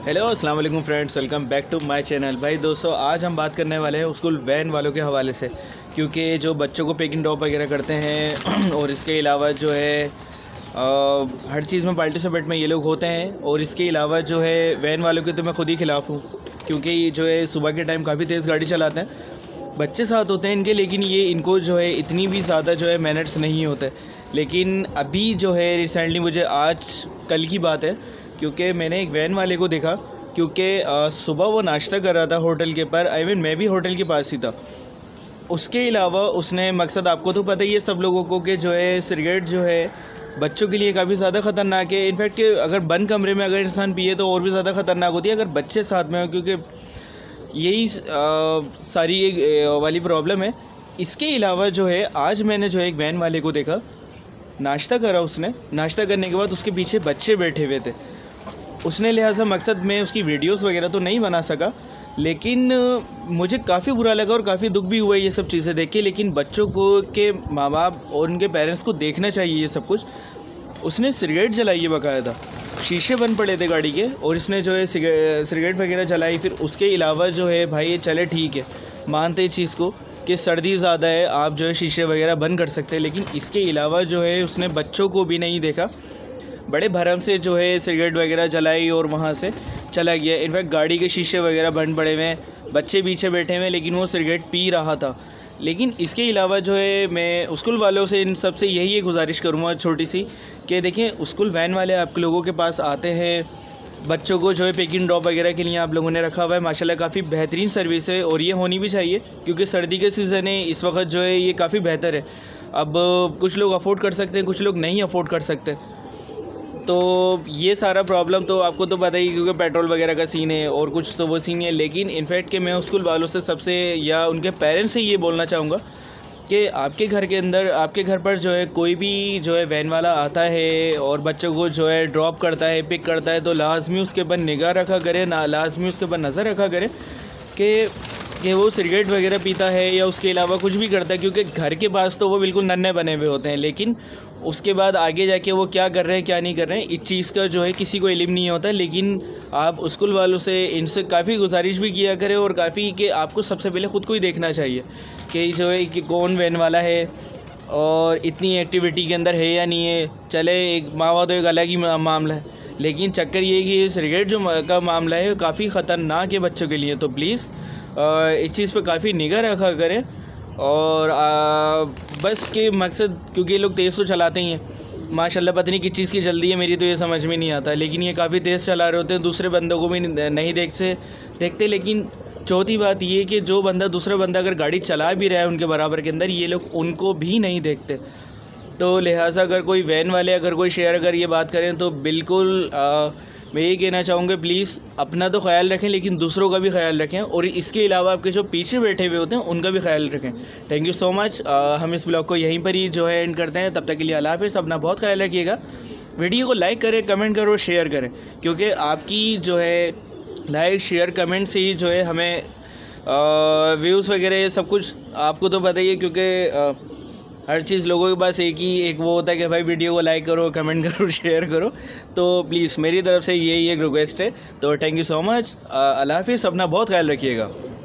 Hello अस्सलाम वालेकुम friends, welcome back to my channel. भाई दोस्तों, आज हम बात करने वाले हैं स्कूल वैन वालों के हवाले से, क्योंकि जो बच्चों को पिक एंड ड्रॉप वगैरह करते हैं और इसके अलावा जो है हर चीज़ में पार्टिसिपेट में ये लोग होते हैं। और इसके अलावा जो है वैन वालों के तो मैं खुद ही ख़िलाफ़ हूँ, क्योंकि जो है सुबह के टाइम काफ़ी तेज़ गाड़ी चलाते हैं। बच्चे साथ होते हैं इनके, लेकिन ये इनको जो है इतनी भी ज़्यादा जो है मैनर्स नहीं होते। लेकिन अभी जो है रिसेंटली, मुझे आज कल की बात है, क्योंकि मैंने एक वैन वाले को देखा, क्योंकि सुबह वो नाश्ता कर रहा था होटल के पर। मैं भी होटल के पास ही था। उसके अलावा उसने मकसद, आपको तो पता ही है सब लोगों को, कि जो है सिगरेट जो है बच्चों के लिए काफ़ी ज़्यादा ख़तरनाक है। इनफैक्ट अगर बंद कमरे में अगर इंसान पिए तो और भी ज़्यादा ख़तरनाक होती है अगर बच्चे साथ में हो, क्योंकि यही सारी एक वाली प्रॉब्लम है। इसके अलावा जो है आज मैंने जो है एक वैन वाले को देखा, नाश्ता करा उसने। नाश्ता करने के बाद उसके पीछे बच्चे बैठे हुए थे। उसने लिहाजा मकसद में उसकी वीडियोस वगैरह तो नहीं बना सका, लेकिन मुझे काफ़ी बुरा लगा और काफ़ी दुख भी हुआ ये सब चीज़ें देख के। लेकिन बच्चों को के माँ बाप और उनके पेरेंट्स को देखना चाहिए ये सब कुछ। उसने सिगरेट जलाई है बाकायदा, शीशे बंद पड़े थे गाड़ी के, और इसने जो है सिगरेट वगैरह जलाई। फिर उसके अलावा जो है भाई, चले ठीक है, मानते इस चीज़ को कि सर्दी ज़्यादा है, आप जो है शीशे वगैरह बंद कर सकते हैं, लेकिन इसके अलावा जो है उसने बच्चों को भी नहीं देखा। बड़े भरम से जो है सिगरेट वगैरह जलाई और वहाँ से चला गया। इनफैक्ट गाड़ी के शीशे वगैरह बंद पड़े हुए हैं, बच्चे पीछे बैठे हुए हैं, लेकिन वो सिगरेट पी रहा था। लेकिन इसके अलावा जो है मैं स्कूल वालों से, इन सब से यही एक गुजारिश करूँगा छोटी सी, कि देखें स्कूल वैन वाले आप लोगों के पास आते हैं, बच्चों को जो है पिक एंड ड्रॉप वगैरह के लिए आप लोगों ने रखा हुआ है। माशाल्लाह काफ़ी बेहतरीन सर्विस है, और ये होनी भी चाहिए, क्योंकि सर्दी के सीज़न है इस वक्त जो है ये काफ़ी बेहतर है। अब कुछ लोग अफोर्ड कर सकते हैं, कुछ लोग नहीं अफोर्ड कर सकते, तो ये सारा प्रॉब्लम तो आपको तो पता ही, क्योंकि पेट्रोल वगैरह का सीन है और कुछ तो वो सीन है। लेकिन इनफैक्ट कि मैं स्कूल वालों से सबसे, या उनके पेरेंट्स से ये बोलना चाहूँगा कि आपके घर के अंदर, आपके घर पर जो है कोई भी जो है वैन वाला आता है और बच्चों को जो है ड्रॉप करता है, पिक करता है, तो लाजमी उसके ऊपर निगाह रखा करें, लाजमी उसके ऊपर नज़र रखा करें कि वो सिगरेट वगैरह पीता है या उसके अलावा कुछ भी करता है। क्योंकि घर के पास तो वो बिल्कुल नन्हे बने हुए होते हैं, लेकिन उसके बाद आगे जाके वो क्या कर रहे हैं क्या नहीं कर रहे हैं, इस चीज़ का जो है किसी को इल्म नहीं होता। लेकिन आप स्कूल वालों से, इनसे काफ़ी गुजारिश भी किया करें, और काफ़ी कि आपको सबसे पहले ख़ुद को ही देखना चाहिए कि जो है कि कौन वैन वाला है और इतनी एक्टिविटी के अंदर है या नहीं है। चले एक मावा तो एक अलग ही मामला है, लेकिन चक्कर ये है कि सिगरेट जो का मामला है काफ़ी ख़तरनाक है बच्चों के लिए। तो प्लीज़ इस चीज़ पे काफ़ी निगाह रखा करें। और बस के मकसद, क्योंकि ये लोग तेज़ तो चलाते ही हैं माशाल्लाह, पता नहीं किस चीज़ की जल्दी है, मेरी तो ये समझ में नहीं आता। लेकिन ये काफ़ी तेज़ चला रहे होते हैं, दूसरे बंदों को भी नहीं देखते। लेकिन चौथी बात ये कि जो बंदा, दूसरा बंदा अगर गाड़ी चला भी रहा है उनके बराबर के अंदर, ये लोग उनको भी नहीं देखते। तो लिहाजा अगर कोई वैन वाले, अगर कोई शेयर अगर ये बात करें, तो बिल्कुल मैं ये कहना चाहूँगा, प्लीज़ अपना तो ख्याल रखें, लेकिन दूसरों का भी ख्याल रखें, और इसके अलावा आपके जो पीछे बैठे हुए होते हैं उनका भी ख्याल रखें। Thank you so much. हम इस ब्लॉग को यहीं पर ही जो है एंड करते हैं। तब तक के लिए अल्लाह हाफ़िज़। अपना बहुत ख्याल रखिएगा। वीडियो को लाइक करें, कमेंट करो, शेयर करें, क्योंकि आपकी जो है लाइक, शेयर, कमेंट से ही जो है हमें व्यूज़ वगैरह सब कुछ, आपको तो पता ही है, क्योंकि हर चीज़ लोगों के पास एक वो होता है कि भाई वीडियो को लाइक करो, कमेंट करो, शेयर करो। तो प्लीज़ मेरी तरफ से यही एक रिक्वेस्ट है। तो थैंक यू सो मच। अल्लाह हाफ़िज़। अपना बहुत ख्याल रखिएगा।